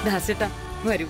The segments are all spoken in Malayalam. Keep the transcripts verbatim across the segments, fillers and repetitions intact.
ദാസേട്ടാ വരൂ.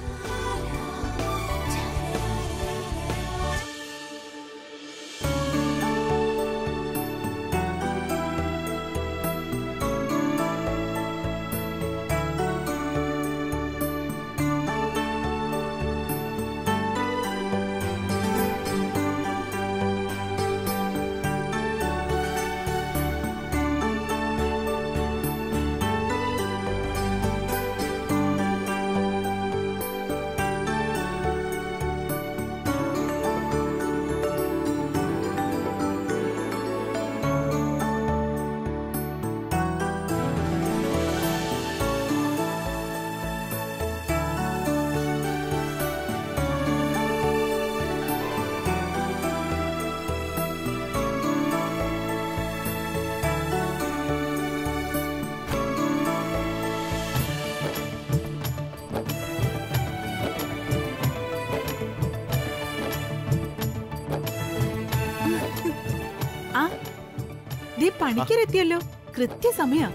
പണിക്കരെത്തിയല്ലോ, കൃത്യസമയം.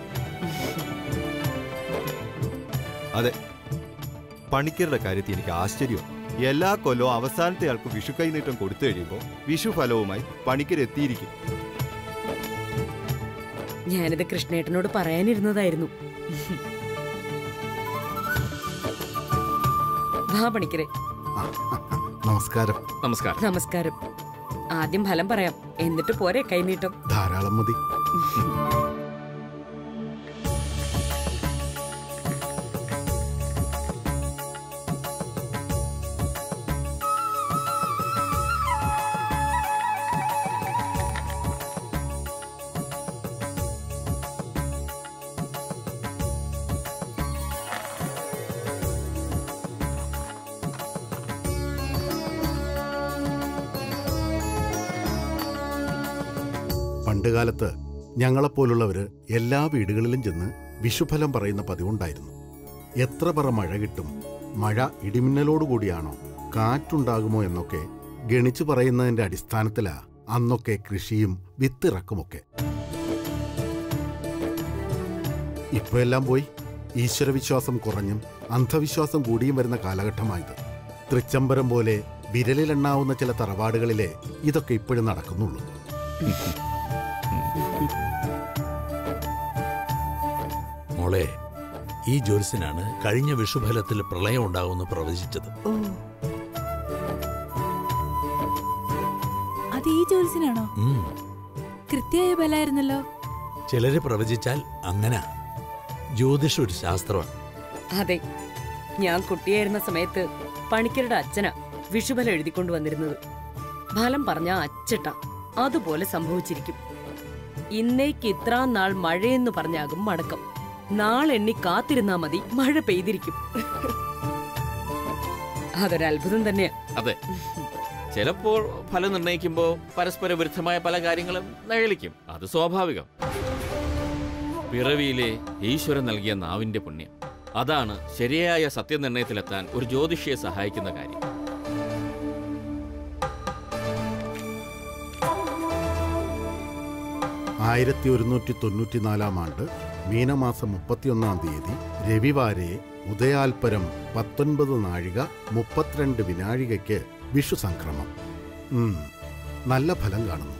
അതെ, പണിക്കരുടെ കാര്യത്തിൽ എനിക്ക് ആശ്ചര്യം. എല്ലാ കൊല്ലവും അവസാനത്തെ ആൾക്ക് വിഷു കൈനീട്ടം കൊടുത്തു കഴിയുമ്പോൾ വിഷു ഫലവുമായി പണിക്കരെത്തിയിരിക്കും. ഞാനിത് കൃഷ്ണേട്ടനോട് പറയാനിരുന്നതായിരുന്നു. വാ പണിക്കരെ. നമസ്കാരം. നമസ്കാരം. നമസ്കാരം. ആദ്യം ഫലം പറയാം, എന്നിട്ട് പോരെ കൈനീട്ടം. ധാരാളം മതി. പണ്ടുകാലത്ത് ഞങ്ങളെപ്പോലുള്ളവര് എല്ലാ വീടുകളിലും ചെന്ന് വിഷുഫലം പറയുന്ന പതിവുണ്ടായിരുന്നു. എത്ര പറ മഴ കിട്ടും, മഴ ഇടിമിന്നലോടുകൂടിയാണോ, കാറ്റുണ്ടാകുമോ എന്നൊക്കെ ഗണിച്ചു പറയുന്നതിന്റെ അടിസ്ഥാനത്തിലാ അന്നൊക്കെ കൃഷിയും വിത്തിറക്കുമൊക്കെ. ഇപ്പൊ എല്ലാം പോയി. ഈശ്വരവിശ്വാസം കുറഞ്ഞും അന്ധവിശ്വാസം കൂടിയും വരുന്ന കാലഘട്ടമായത്. തൃച്ചംബരം പോലെ വിരലിലെണ്ണാവുന്ന ചില തറവാടുകളിലെ ഇതൊക്കെ ഇപ്പോഴും നടക്കുന്നുള്ളൂ. മോളെ, ഈ ജ്യോത്സ്യനാണ് കഴിഞ്ഞ വിഷുഫലത്തിൽ പ്രളയം ഉണ്ടാകുമെന്ന് പ്രവചിച്ചത്. അത് ഈ ജ്യോത്സ്യനാണോ? കൃത്യമായ ഫലമായിരുന്നല്ലോ. ചിലര് പ്രവചിച്ചാൽ അങ്ങനെ. ജ്യോതിഷം ഒരു ശാസ്ത്രമാണ്. അതെ, ഞാൻ കുട്ടിയായിരുന്ന സമയത്ത് പണിക്കരുടെ അച്ഛനാ വിഷുഫലം എഴുതിക്കൊണ്ടു വന്നിരുന്നത്. ഫലം പറഞ്ഞ അച്ചട്ട അതുപോലെ സംഭവിച്ചിരിക്കും. ഇന്നേക്ക് ഇത്രാം നാൾ മഴയെന്ന് പറഞ്ഞാകും മടക്കം. നാളെണ്ണി കാത്തിരുന്നാ മതി, മഴ പെയ്തിരിക്കും. അതൊരത്ഭുതം തന്നെയാ. അതെ, ചിലപ്പോൾ ഫലം നിർണയിക്കുമ്പോ പരസ്പര വിരുദ്ധമായ പല കാര്യങ്ങളും നിഴലിക്കും. അത് സ്വാഭാവികം. പിറവിയിലെ ഈശ്വരൻ നൽകിയ നാവിന്റെ പുണ്യം, അതാണ് ശരിയായ സത്യനിർണയത്തിലെത്താൻ ഒരു ജ്യോതിഷിയെ സഹായിക്കുന്ന കാര്യം. ആയിരത്തി ഒരുന്നൂറ്റി തൊണ്ണൂറ്റിനാലാം ആണ്ട് മീനമാസം മുപ്പത്തിയൊന്നാം തീയതി രവിവാരെ ഉദയാൽപരം പത്തൊൻപത് നാഴിക മുപ്പത്തിരണ്ട് വിനാഴികയ്ക്ക് വിഷു സംക്രമം. നല്ല ഫലം കാണുന്നു.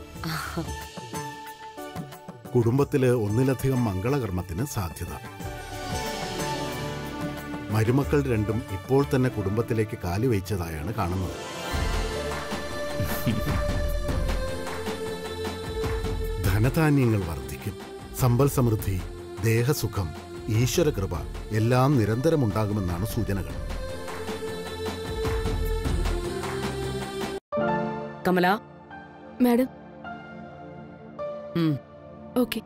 കുടുംബത്തില് ഒന്നിലധികം മംഗളകർമ്മത്തിന് സാധ്യത. മരുമക്കൾ രണ്ടും ഇപ്പോൾ തന്നെ കുടുംബത്തിലേക്ക് കാലുവെച്ചതായാണ് കാണുന്നത്. ധനധാന്യങ്ങൾ വർദ്ധിക്കും. സമ്പൽ സമൃദ്ധി, ദേഹസുഖം, ഈശ്വരകൃപ എല്ലാം നിരന്തരമുണ്ടാകുമെന്നാണ് സൂചനകൾ. കമല മാഡം. ഓക്കെ.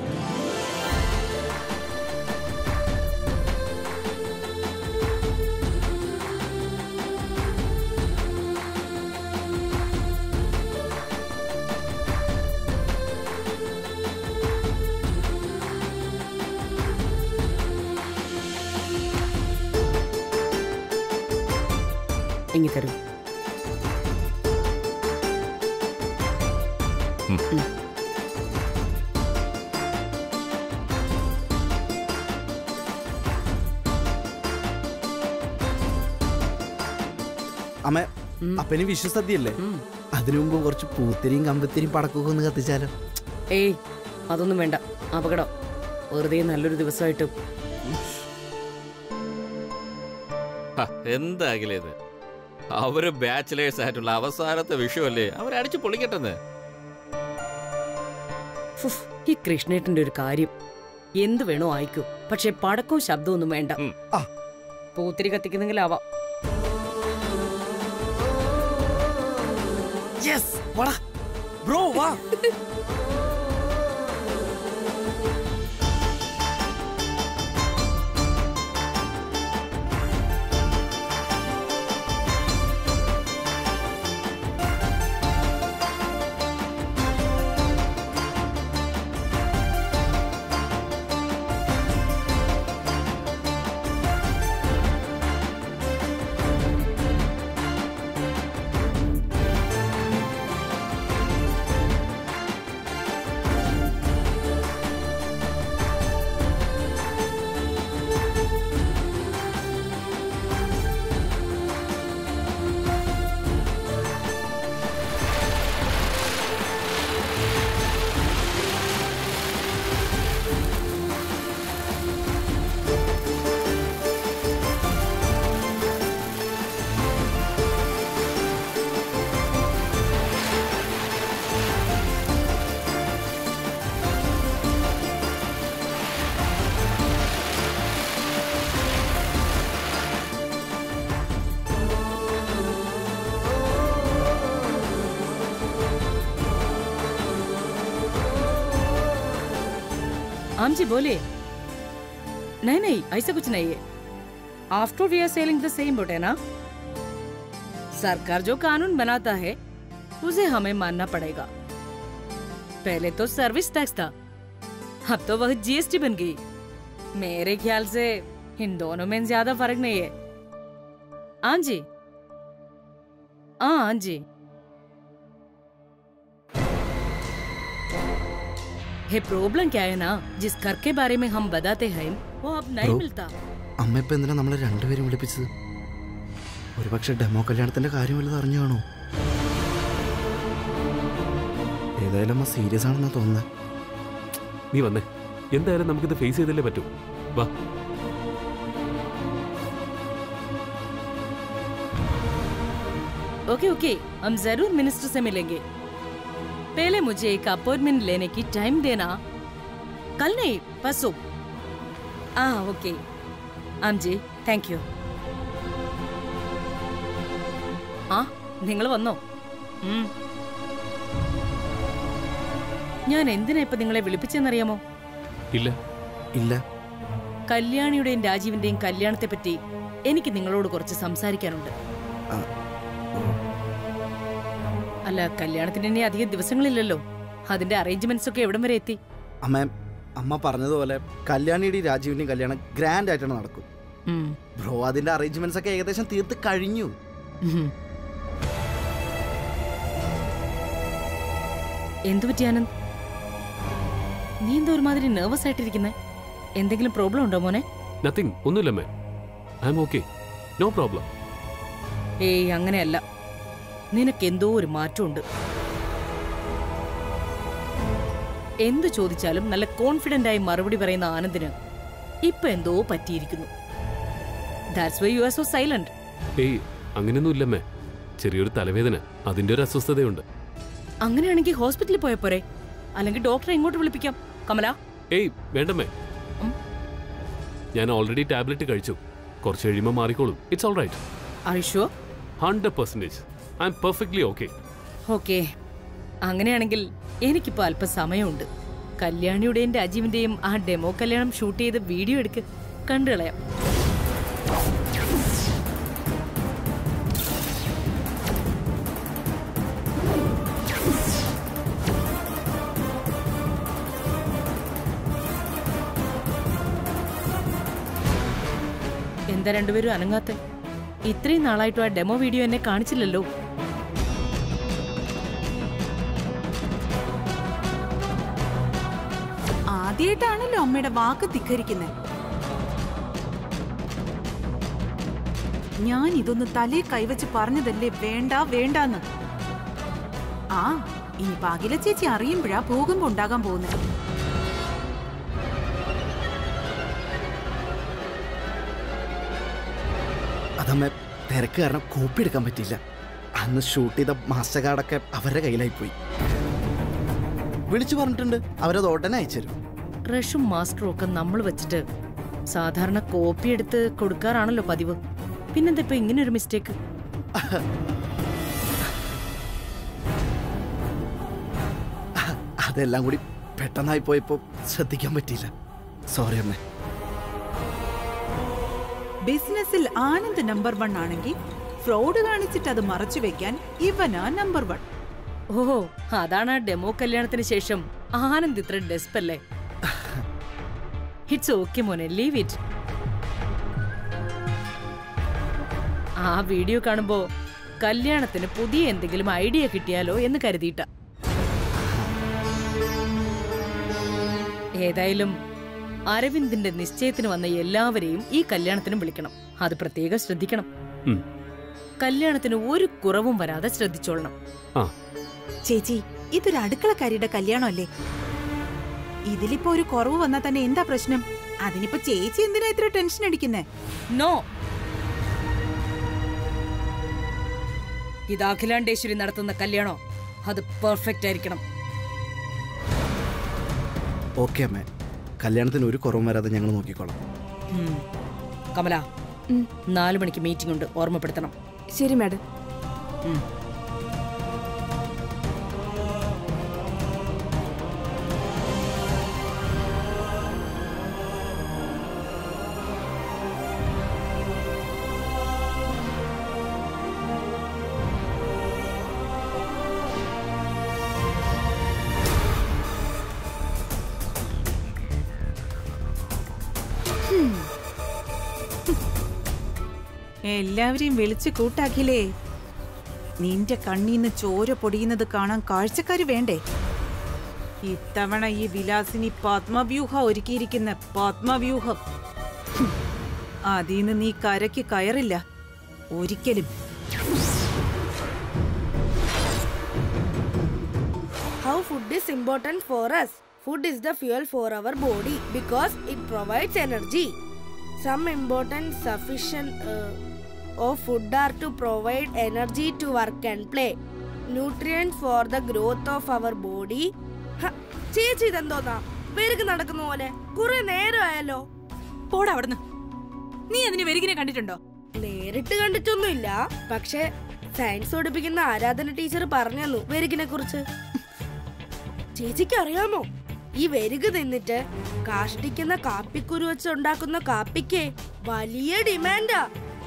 ഇങ്ങി തരൂ. അമ്മ അപ്പന് വിശ്വസദ്യല്ലേ? അതിനു മുമ്പ് കുറച്ച് പൂത്തിരിയും കമ്പത്തിരിയും പടക്കൊക്കെ ഒന്ന് കത്തിച്ചാലോ? ഏയ് അതൊന്നും വേണ്ട, അപകടം. വെറുതെ നല്ലൊരു ദിവസമായിട്ട്. എന്താകിലേത്? അവര് ബാച്ചിലേഴ്സ് ആയിട്ടുള്ള അവസാനത്തെ വിഷയമല്ലേ, അവരടിച്ചു പൊളിക്കട്ടെന്ന്. ഈ കൃഷ്ണേട്ടന്റെ ഒരു കാര്യം, എന്ത് വേണോ ആയിക്കോ, പക്ഷെ പടക്കവും ശബ്ദവും ഒന്നും വേണ്ട. പൂത്തിരി കത്തിക്കുന്നെങ്കിലാവാം. ബ്രോ വാ. आम जी बोले, नहीं नहीं ऐसा कुछ नहीं है. After we are selling the same boat है ना. सरकार जो कानून बनाता है उसे हमें मानना पड़ेगा. पहले तो सर्विस टैक्स था, अब तो वह जीएसटी बन गई. मेरे ख्याल से इन दोनों में ज्यादा फर्क नहीं है. हाँ जी, हाँ जी. ये प्रॉब्लम क्या है ना, जिस घर के बारे में हम बताते हैं वो अब नहीं मिलता. അമ്മ ഇപ്പൊ എന്തിനാ നമ്മളെ രണ്ടുപേരും വിളിപ്പിച്ചത്? ഒരുപക്ഷെ ഡെമോ കല്യാണത്തിന്റെ കാര്യം വല്ലതും അറിഞ്ഞു കാണോ? ഏതായാലും അമ്മ സീരിയസ് ആണെന്നാ തോന്നുന്നത്. നീ വന്നേ, എന്തായാലും നമുക്കിത് ഫേസ് ചെയ്തല്ലേ പറ്റൂ. വാ. ओके ओके, हम जरूर मिनिस्टर से मिलेंगे. पहले मुझे एक अपॉइंटमेंट लेने की टाइम देना. कल नहीं, परसों. हाँ ओके. आम जी, താങ്ക് യു. ആ നിങ്ങൾ വന്നോ? ഞാൻ എന്തിനാ ഇപ്പൊ നിങ്ങളെ വിളിപ്പിച്ചെന്നറിയാമോ? ഇല്ല ഇല്ല. കല്യാണിയുടെയും രാജീവിന്റെയും കല്യാണത്തെ പറ്റി എനിക്ക് നിങ്ങളോട് കുറച്ച് സംസാരിക്കാനുണ്ട്. അല്ല, കല്യാണത്തിന് ഇനി അധികം ദിവസങ്ങളില്ലല്ലോ. അതിന്റെ അറേഞ്ച്മെന്റ്സ് ഒക്കെ എവിടം വരെ എത്തി? അമ്മ അമ്മ പറഞ്ഞതുപോലെ കല്യാണിയുടെയും രാജീവിന്റെയും കല്യാണം ഗ്രാൻഡ് ആയിട്ടാണ് നടക്കും. ബ്രോ അതിന്റെ അറേഞ്ച്മെന്റ്സ് ഒക്കെ ഏകദേശം തീർത്ത് കഴിഞ്ഞു. എന്തു പറ്റി ആനന്ദ്? നീ എന്താ ഒരുമാതിരി നെർവസ് ആയിട്ടിരിക്കുന്നേ? എന്തെങ്കിലും പ്രോബ്ലം ഉണ്ടോ മോനെ? നത്തിങ്, ഒന്നുമില്ലമ്മേ. I am okay, no problem. ഏയ് അങ്ങനെയല്ല, നിനക്കെന്തോ ഒരു മാറ്റമുണ്ട്. എന്തു ചോദിച്ചാലും നല്ല കോൺഫിഡന്റ് ആയി മറുപടി പറയുന്ന ആനന്ദിന് ഇപ്പൊ എന്തോ പറ്റിയിരിക്കുന്നു. That's why you are so silent. ഏയ് അങ്ങനെയൊന്നും ഇല്ലമ്മേ, ചെറിയൊരു തലവേദന, അതിന്റെ ഒരു അസ്വസ്ഥതയുണ്ട്. അങ്ങനെയാണെങ്കിൽ ഹോസ്പിറ്റലിൽ പോയ പോരെ, അല്ലെങ്കിൽ ഡോക്ടറെ ഇങ്ങോട്ട് വിളിപ്പിക്കാം. കമല. ഏയ് വേണ്ടമ്മേ, ഞാൻ ഓൾറെഡി ടാബ്ലറ്റ് കഴിച്ചു. കുറച്ച് കഴിയുമ്പോൾ മാറിക്കോളും. It's all right. Are you sure? Hundred percentage I am perfectly okay. Okay, അങ്ങനെയാണെങ്കിൽ എനിക്കിപ്പോ അല്പം സമയമുണ്ട്. കല്യാണിയുടെയും രാജീവിന്റെയും ആ ഡെമോ കല്യാണം ഷൂട്ട് ചെയ്ത് വീഡിയോ എടുക്ക്, കണ്ടുകളയാം. എന്താ രണ്ടുപേരും അനങ്ങാത്തെ? ഇത്രയും നാളായിട്ടും ആ ഡെമോ വീഡിയോ എന്നെ കാണിച്ചില്ലല്ലോ. ആദ്യമായിട്ടാണല്ലോ അമ്മയുടെ വാക്ക് ധിക്കരിക്കുന്നത്. ഞാൻ ഇതൊന്ന് തലേ കൈവച്ച് പറഞ്ഞതല്ലേ വേണ്ട വേണ്ടാന്ന്. ആ ഇനി അഖില ചേച്ചി അറിയുമ്പോഴാ ഭൂകമ്പം ഉണ്ടാകാൻ പോകുന്നത്. അതമ്മ തിരക്ക് കാരണം കോപ്പി എടുക്കാൻ പറ്റിയില്ല. അന്ന് ഷൂട്ട് ചെയ്ത മാസ്റ്റർ കാർഡൊക്കെ അവരുടെ കയ്യിലായി പോയി. വിളിച്ചു പറഞ്ഞിട്ടുണ്ട്, അവരത് ഉടനെ അയച്ചുതരും. റഷും മാസ്റ്ററും ഒക്കെ നമ്മൾ വെച്ചിട്ട് സാധാരണ കോപ്പി എടുത്ത് കൊടുക്കാറാണല്ലോ പതിവ്. പിന്നെന്താ ഇപ്പൊ ഇങ്ങനെ ഒരു മിസ്റ്റേക്ക്? അതെല്ലാം കൂടി പെട്ടെന്നായി പോയപ്പോ ശ്രദ്ധിക്കാൻ പറ്റിയില്ല. സോറി അമ്മേ. ബിസിനസ്സിൽ ആനന്ദ് നമ്പർ വൺ ആണെങ്കിൽ ഫ്രോഡ് കാണിച്ചിട്ട് അത് മറച്ചു വെക്കാൻ ഇവനാ നമ്പർ വൺ. ഓഹോ, അതാണ് ആ ഡെമോ കല്യാണത്തിന് ശേഷം ആനന്ദ് ഇത്ര ഡെസ്പല്ലേ. ഇറ്റ്സ് ഓക്കെ മോനെ, ലീവ് ഇറ്റ്. ആ വീഡിയോ കാണുമ്പോ കല്യാണത്തിന് പുതിയ എന്തെങ്കിലും ഐഡിയ കിട്ടിയാലോ എന്ന് കരുതിയിട്ട. ഏതായാലും അരവിന്ദിന്റെ നിശ്ചയത്തിന് വന്ന എല്ലാവരെയും ഈ കല്യാണത്തിനും വിളിക്കണം. അത് പ്രത്യേകം ശ്രദ്ധിക്കണം. കല്യാണത്തിന് ഒരു കുറവും വരാതെ ശ്രദ്ധിച്ചോളണം. ചേച്ചി, ഇതൊരു അടുക്കളക്കാരിയുടെ കല്യാണമല്ലേ? ഇതിലിപ്പോ ഒരു കുറവ് വന്നാൽ തന്നെ എന്താ പ്രശ്നം? അതിനിപ്പോ ചേച്ചി എന്തിനാ ഇത്ര ടെൻഷൻ അടിക്കുന്നേ? നോ, ഇത് അഖിലാണ്ടേശ്വരി നടത്തുന്ന കല്യാണോ, അത് പെർഫെക്റ്റ് ആയിരിക്കണം. ഓക്കെ അമ്മേ, കല്യാണത്തിന് ഒരു കുറവും വരാതെ ഞങ്ങൾ നോക്കിക്കോളാം. കമല, നാലു മണിക്ക് മീറ്റിംഗ് ഉണ്ട്, ഓർമ്മപ്പെടുത്തണം. ശരി മാഡം. എല്ലാവരെയും വിളിച്ചു കൂട്ടാക്കിലേ. നിന്റെ കണ്ണീന്ന് ചോര പൊടിയുന്നത് കാണാൻ കാഴ്ചക്കാര് വേണ്ടേ? ഇത്തവണ ഈ വിലാസിനി പത്മവ്യൂഹ ഒരുക്കിയിരിക്കുന്ന പത്മവ്യൂഹം, അതിന്ന് നീ കരയ്ക്ക് കയറില്ല ഒരിക്കലും. How food is important for us. Food is the fuel for our body because it provides energy. Some important sufficient uh, of food are to provide energy to work and play. Nutrients for the growth of our body. ചേച്ചി ഇതെന്തോന്നാ വെരുക്ക് നടക്കുന്ന പോലെ? കുറെ നേരമായല്ലോ. പോടാ അവിടുന്ന്. നീ അതിന് വെരുകിനെ കണ്ടിട്ടുണ്ടോ? നേരിട്ട് കണ്ടിട്ടൊന്നുമില്ല, പക്ഷെ സയൻസ് പഠിപ്പിക്കുന്ന ആരാധന ടീച്ചർ പറഞ്ഞു വെരുകിനെ കുറിച്ച്. ചേച്ചിക്ക് അറിയാമോ, ഈ വെരുക് തിന്നിട്ട് കാഷ്ടിക്കുന്ന കാപ്പിക്കുരു വെച്ച് ഉണ്ടാക്കുന്ന കാപ്പിക്ക് വലിയ ഡിമാൻഡാ.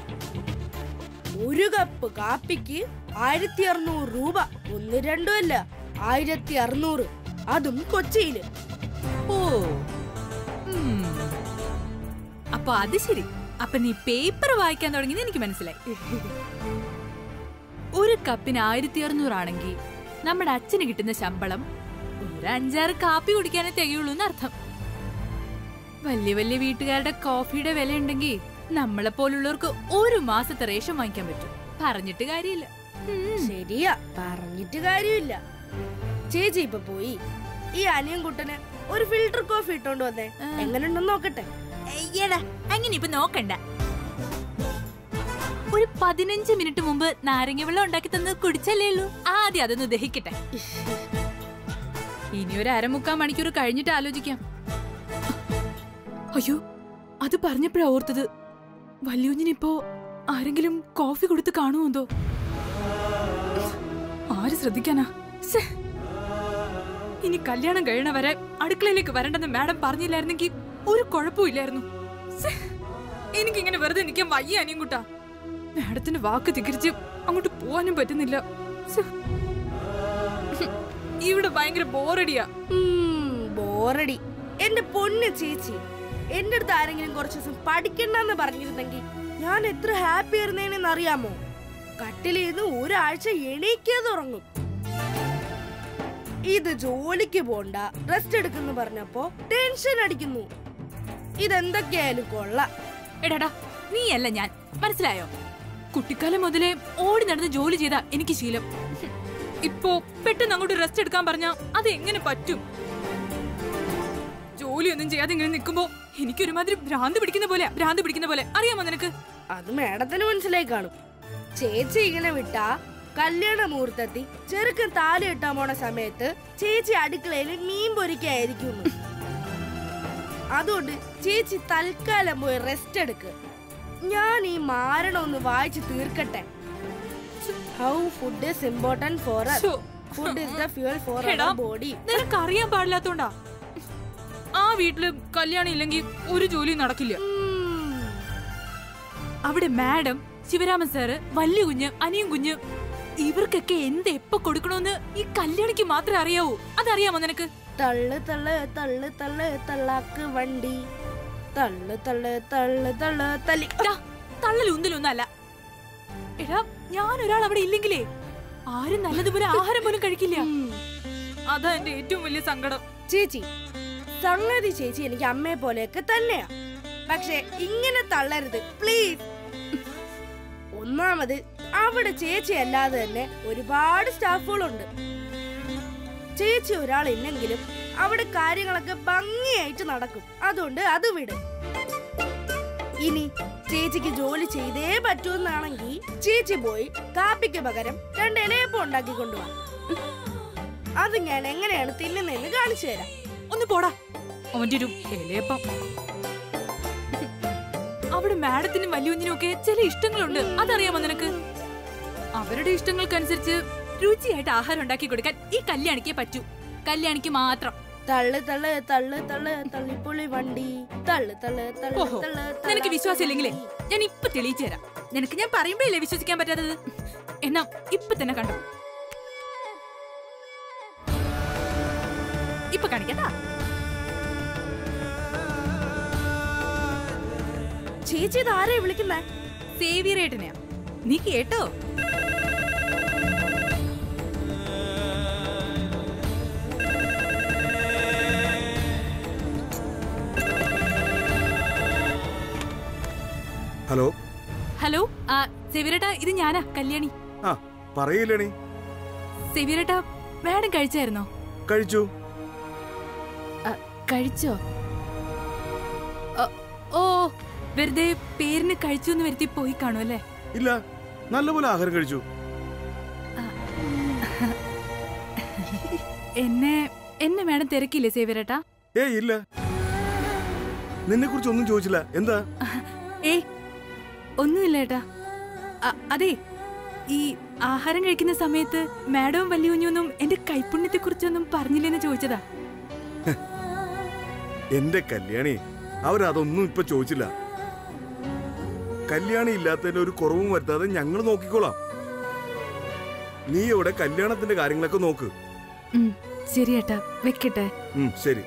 ഒരു കപ്പ് കാപ്പിക്ക് ആയിരത്തി അറുന്നൂറ് രൂപ. ഒന്ന് രണ്ടും അല്ല, ആയിരത്തി അറുന്നൂറ്. അതും കൊച്ചിയില്. ഓ, അപ്പൊ അത് ശരി. അപ്പൊ നീ പേപ്പർ വായിക്കാൻ തുടങ്ങിയത് എനിക്ക് മനസ്സിലായി. ഒരു കപ്പിന് ആയിരത്തി അറുന്നൂറാണെങ്കിൽ നമ്മുടെ അച്ഛന് കിട്ടുന്ന ശമ്പളം ഒരു അഞ്ചാറ് കാപ്പി കുടിക്കാനേ തികയുള്ളൂ എന്നർത്ഥം. വലിയ വലിയ വീട്ടുകാരുടെ കോഫിയുടെ വില ഉണ്ടെങ്കിൽ നമ്മളെ പോലുള്ളവർക്ക് ഒരു മാസത്തെ റേഷൻ വാങ്ങിക്കാൻ പറ്റും. പറഞ്ഞിട്ട് കാര്യമില്ല. ശരിയാ, പറഞ്ഞിട്ട് കാര്യമില്ല. ചേച്ചി ഇപ്പൊ പോയി ഈ അനിയൻകുട്ടന് ഒരു ഫിൽറ്റർ കോഫി ഇട്ടോണ്ട് വന്നേ, എങ്ങനെയുണ്ടെന്ന് നോക്കട്ടെ. അങ്ങനെ ഇപ്പൊ നോക്കണ്ട. ഒരു പതിനഞ്ച് മിനിറ്റ് മുമ്പ് നാരങ്ങ വെള്ളം ഉണ്ടാക്കി തന്ന് കുടിച്ചല്ലേ ഉള്ളൂ. ആദ്യം അതൊന്ന് ദഹിക്കട്ടെ. ഇനി ഒരു അരമുക്കാൽ മണിക്കൂർ കഴിഞ്ഞിട്ട് ആലോചിക്കാം. അയ്യോ, അത് പറഞ്ഞപ്പോഴാ ഓർത്തത്, വല്യുഞ്ഞിനിപ്പോ ആരെങ്കിലും കോഫി കൊടുത്ത് കാണുമോ? ആര് ശ്രദ്ധിക്കാനാ? ഇനി കല്യാണം കഴിയണ വരെ അടുക്കളയിലേക്ക് വരണ്ടെന്ന് മാഡം പറഞ്ഞില്ലായിരുന്നെങ്കിൽ ഒരു കുഴപ്പമില്ലായിരുന്നു. എനിക്കിങ്ങനെ വെറുതെ നിൽക്കാൻ വയ്യ അനിയൻകുട്ടാ. മാഡത്തിന്റെ വാക്ക് തിരിച്ച് അങ്ങോട്ട് പോവാനും പറ്റുന്നില്ല. ഇവിടെ ഭയങ്കര ബോറടിയാ. ബോറടി? എന്റെ പൊന്ന് ചേച്ചി, എന്റെ അടുത്ത് ആരെങ്കിലും കുറച്ചു ദിവസം പഠിക്കണ്ടെന്ന് പറഞ്ഞിരുന്നെങ്കിൽ ഞാൻ എത്ര ഹാപ്പി ആയിരുന്നേനെന്ന് അറിയാമോ? കട്ടിലിന്ന് ഒരാഴ്ച എണീക്കാതെ ഉറങ്ങും. ഇത് ജോലിക്ക് പോണ്ട, റെസ്റ്റ് എടുക്കുന്നു പറഞ്ഞപ്പോ ടെൻഷൻ അടിക്കുന്നു. ഇതെന്തൊക്കെയായാലും കൊള്ളാം. എടാടാ, നീയല്ല ഞാൻ, മനസ്സിലായോ? കുട്ടിക്കാലം മുതലേ ഓടി നടന്ന് ജോലി ചെയ്താ എനിക്ക് ശീലം. ഇപ്പോ പെട്ടെന്ന് അങ്ങോട്ട് റെസ്റ്റ് എടുക്കാൻ പറഞ്ഞാ അത് എങ്ങനെ പറ്റും? ജോലിയൊന്നും ചെയ്യാതെ ഇങ്ങനെ നിൽക്കുമ്പോ എനിക്കൊരുമാതിരി ഭ്രാന്ത് പിടിക്കുന്ന പോലെ ഭ്രാന്ത് പിടിക്കുന്ന പോലെ അറിയാമോ നിനക്ക്? അത് മേഡത്തിന് മനസ്സിലായി കാണും. ചേച്ചി ഇങ്ങനെ വിട്ടാ കല്യാണ മുഹൂർത്തത്തിൽ ചെറുക്കൻ താലി ഇട്ടാൻ പോണ സമയത്ത് ചേച്ചി അടുക്കളയിൽ മീൻ പൊരിക്കായിരിക്കും. അതുകൊണ്ട് ചേച്ചി തൽക്കാലം പോയി റെസ്റ്റ് എടുക്ക്. ഞാൻ ഈ മാരണം ഒന്ന് വായിച്ച് തീർക്കട്ടെ. How food is important for us. Food is the fuel for our body. നിനക്ക് അറിയാൻ പാടില്ലാത്തോണ്ടാ. ആ വീട്ടില് കല്യാണം ഇല്ലെങ്കിൽ ഒരു ജോലി നടക്കില്ല. അവിടെ മാഡം, ശിവരാമൻ സാറ്, വല്യ കുഞ്ഞ്, അനിയൻ കുഞ്ഞ് ഇവർക്കൊക്കെ എന്ത് എപ്പോ കൊടുക്കണോന്ന് ഈ കല്യാണിക്ക് മാത്രമേ അറിയാവൂ. അതറിയാമോ നിനക്ക്? തള്ളു തള്ളു തള്ളു തള്ളു തള്ളാക്ക് വണ്ടി തള്ളു തള്ളു തള്ളു തള്ളു തല്ലി. തള്ളലൊന്നിലൊന്നല്ല. എടാ, ഞാൻ ഒരാൾ അവിടെ ഇല്ലെങ്കിലേ ആരും നല്ലതുപോലെ ആഹാരം പോലും കഴിക്കില്ല. അതാ എന്റെ ഏറ്റവും വലിയ സങ്കടം. ചേച്ചി, സംഗതി ചേച്ചി എനിക്ക് അമ്മയെ പോലെയൊക്കെ തന്നെയാ. പക്ഷെ ഇങ്ങനെ തള്ളരുത് പ്ലീസ്. ഒന്നാമത് അവിടെ ചേച്ചി അല്ലാതെ തന്നെ ഒരുപാട് സ്റ്റാഫുകളുണ്ട്. ചേച്ചി ഒരാളില്ലെങ്കിലും അവിടെ കാര്യങ്ങളൊക്കെ ഭംഗിയായിട്ട് നടക്കും. അതുകൊണ്ട് അത് വിട്. ഇനി ചേച്ചിക്ക് ജോലി ചെയ്തേ പറ്റൂന്നാണെങ്കിൽ ചേച്ചി പോയി കാപ്പിക്ക് പകരം രണ്ട് ഇലയപ്പം ഉണ്ടാക്കി കൊണ്ടുപോവാ. അത് ഞാൻ എങ്ങനെയാണ് തിന്നുന്നതെന്ന് കാണിച്ചു തരാം. ഒന്ന് പോടാ അവന്റെ ഒരു ഇലയപ്പം. അവിടെ മാഡത്തിനും വല്യുഞ്ഞിനും ഒക്കെ ചില ഇഷ്ടങ്ങളുണ്ട്. അതറിയാമോ നിനക്ക്? അവരുടെ ഇഷ്ടങ്ങൾക്കനുസരിച്ച് രുചിയായിട്ട് ആഹാരം ഉണ്ടാക്കി കൊടുക്കാൻ ഈ കല്യാണിക്കേ പറ്റൂ. കല്യാണിക്ക് മാത്രം. തള്ളു തള്ളു തള്ളു തള്ളു തള്ളിപ്പൊളി വണ്ടി തള്ളു തള്ളു തള്ളു തള്ളു. നിനക്ക് വിശ്വാസം ഇല്ലെങ്കിലേ ഞാൻ ഇപ്പൊ തെളിയിച്ചു തരാം. നിനക്ക് ഞാൻ പറയുമ്പോഴല്ലേ വിശ്വസിക്കാൻ പറ്റാത്തത്? എന്നാ ഇപ്പൊ തന്നെ കണ്ടോ. ഇപ്പൊ കാണിക്കാ. ചേച്ചി ഇതാരെയാ വിളിക്കുന്നേ? സേവിയറേട്ടനെയാ. നീ കേട്ടോ? ഹലോ ഹലോ ആ സേവിയറേട്ടാ, ഇത് ഞാനാ കല്യാണി. ആ പറയില്ലണി. സേവിയറേട്ടാ, മാഡം കഴിച്ചായിരുന്നോ? കഴിച്ചു. കഴിച്ചോ? ഓ, വെറുതെ പേരിന് കഴിച്ചു എന്ന് വരുത്തി പോയി കാണും അല്ലേ? ഇല്ല, നല്ലപോലെ ആഹാരം കഴിച്ചു. എന്നെ എന്നെ മാഡം തിരക്കില്ലേ സേവിയറേട്ടാ? ഏ ഇല്ല, നിന്നെ കുറിച്ച് ഒന്നും ചോദിച്ചില്ല. എന്താ? ഏ ഒന്നുമില്ല ഏട്ടാ. അതെ, ഈ ആഹാരം കഴിക്കുന്ന സമയത്ത് മാഡവും വലിയ കുഞ്ഞൊന്നും എന്റെ കൈപ്പുണ്യത്തെ കുറിച്ചൊന്നും പറഞ്ഞില്ലെന്ന് ചോദിച്ചതാ. എന്റെ കല്യാണി, അവരതൊന്നും ഇപ്പൊ ചോദിച്ചില്ല. കല്യാണി ഇല്ലാത്തതിന്റെ ഒരു കുറവും വരുത്താതെ ഞങ്ങൾ നോക്കിക്കോളാം. നീ ഇവിടെ കല്യാണത്തിന്റെ കാര്യങ്ങളൊക്കെ നോക്ക്. ശരി ഏട്ടാ, വെക്കട്ടെ. ശരി.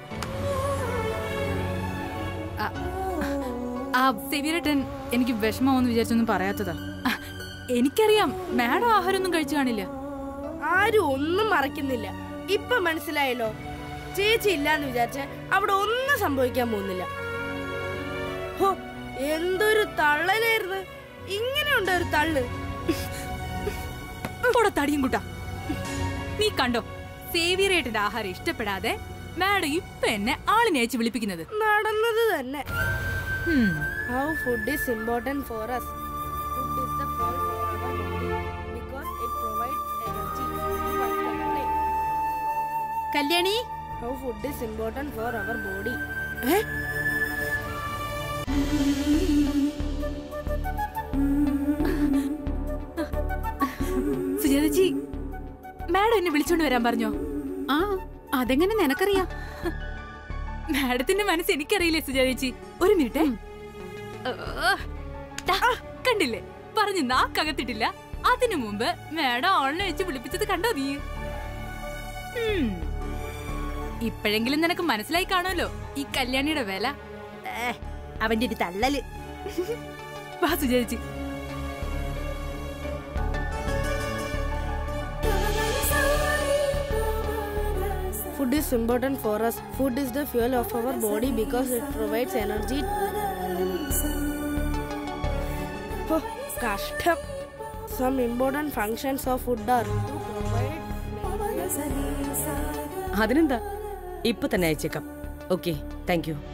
ആ സേവിയറേട്ടൻ എനിക്ക് വിഷമാവെന്ന് വിചാരിച്ചൊന്നും പറയാത്തതാ. എനിക്കറിയാം മാഡം ആഹാരം ഒന്നും കഴിച്ചു കാണില്ല. ആരും ഒന്നും മറക്കുന്നില്ല. ഇപ്പൊ മനസ്സിലായല്ലോ. ചേച്ചി ഇല്ലാന്ന് വിചാരിച്ച അവിടെ ഒന്നും സംഭവിക്കാൻ പോകുന്നില്ല. ഹോ, എന്തൊരു തള്ളലായിരുന്നു. ഇങ്ങനെയുണ്ട് ഒരു തള്ളു. തടിയും കൂട്ടാ. നീ കണ്ടോ, സേവിയറേട്ടന്റെ ആഹാരം ഇഷ്ടപ്പെടാതെ മാഡം ഇപ്പൊ എന്നെ ആളിനെ അയച്ച് വിളിപ്പിക്കുന്നത്. നടന്നത് തന്നെ. How food is important for us. Food is the fuel for our body because it provides energy. Kalyani, how food is important for our body. Eh? Sujathaji, madam എന്നെ വിളിച്ചോണ്ട് വരാൻ പറഞ്ഞോ? ആ, അതെങ്ങനെ നിനക്കറിയാം? മാഡത്തിന്റെ മനസ്സ് എനിക്കറിയില്ലേ സുജാതജി? ഒരു മിനിറ്റ്. കണ്ടില്ലേ, പറഞ്ഞു നാക്കകത്തിട്ടില്ല. അതിനു മുമ്പ് മാഡം ഓൺലൈൻ വെച്ച് വിളിപ്പിച്ചത് കണ്ടോ നീ? ഇപ്പോഴെങ്കിലും നിനക്ക് മനസ്സിലായി കാണുമല്ലോ ഈ കല്യാണിയുടെ വില. അവന്റെ ഒരു തള്ളല്. വാ സുജാതജി. Food is important for us. Food is the fuel of our body because it provides energy. Oh, കഷ്ടം. Some important functions of food are to provide. അതിനെന്താ, ഇപ്പൊ തന്നെ അയച്ചേക്കാം. Okay, thank you.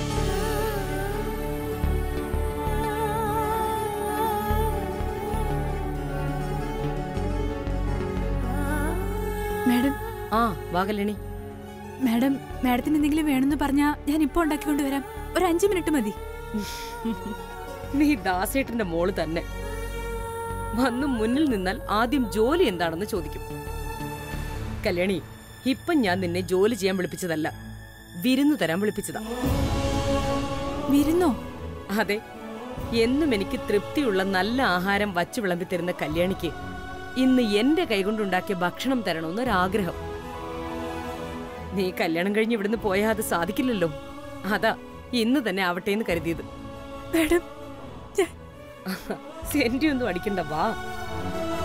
മാഡം. ആ വാ കല്യാണി. മാഡം, മാഡത്തിന് എന്തെങ്കിലും വേണമെന്ന് പറഞ്ഞാ ഞാൻ ഇപ്പൊ ഉണ്ടാക്കിക്കൊണ്ട് വരാം. ഒരു അഞ്ചു മിനിറ്റ് മതി. നീ ദാസേട്ടന്റെ മോള് തന്നെ. വന്നു മുന്നിൽ നിന്നാൽ ആദ്യം ജോലി എന്താണെന്ന് ചോദിക്കും. കല്യാണി, ഇപ്പം ഞാൻ നിന്നെ ജോലി ചെയ്യാൻ വിളിപ്പിച്ചതല്ല, വിരുന്നു തരാൻ വിളിപ്പിച്ചതാ. വിരുന്നോ? അതെ, എന്നും എനിക്ക് തൃപ്തിയുള്ള നല്ല ആഹാരം വച്ചു വിളമ്പിത്തരുന്ന കല്യാണിക്ക് ഇന്ന് എന്റെ കൈകൊണ്ടുണ്ടാക്കിയ ഭക്ഷണം തരണമെന്നൊരാഗ്രഹം. നീ കല്യാണം കഴിഞ്ഞ് ഇവിടുന്ന് പോയാൽ അത് സാധിക്കില്ലല്ലോ. അതാ ഇന്ന് തന്നെ ആവട്ടെ എന്ന് കരുതിയത്. മാഡം, സെന്റി ഒന്നും അടിക്കണ്ട, വാ.